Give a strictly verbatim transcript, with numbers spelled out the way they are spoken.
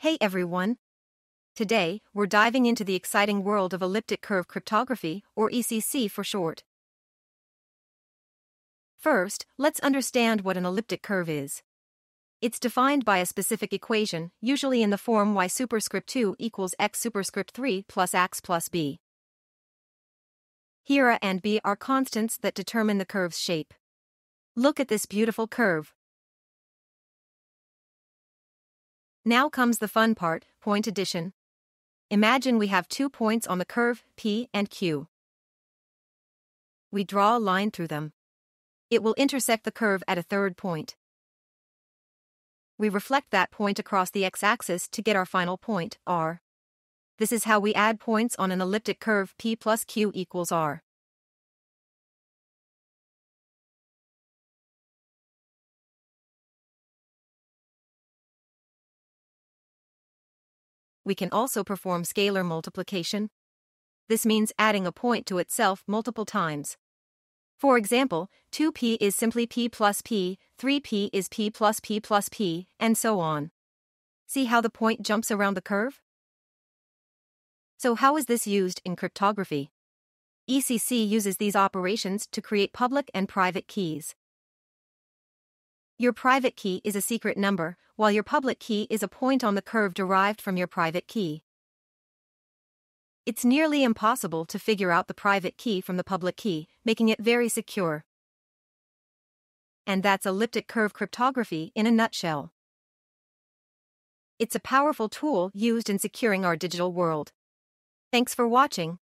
Hey everyone! Today, we're diving into the exciting world of elliptic curve cryptography, or E C C for short. First, let's understand what an elliptic curve is. It's defined by a specific equation, usually in the form y superscript two equals x superscript three plus x plus b. Here a and b are constants that determine the curve's shape. Look at this beautiful curve. Now comes the fun part, point addition. Imagine we have two points on the curve, P and Q. We draw a line through them. It will intersect the curve at a third point. We reflect that point across the x-axis to get our final point, R. This is how we add points on an elliptic curve P plus Q equals R. We can also perform scalar multiplication. This means adding a point to itself multiple times. For example, two p is simply p plus p, three p is p plus p plus p, and so on. See how the point jumps around the curve? So how is this used in cryptography? E C C uses these operations to create public and private keys. Your private key is a secret number, while your public key is a point on the curve derived from your private key. It's nearly impossible to figure out the private key from the public key, making it very secure. And that's elliptic curve cryptography in a nutshell. It's a powerful tool used in securing our digital world. Thanks for watching.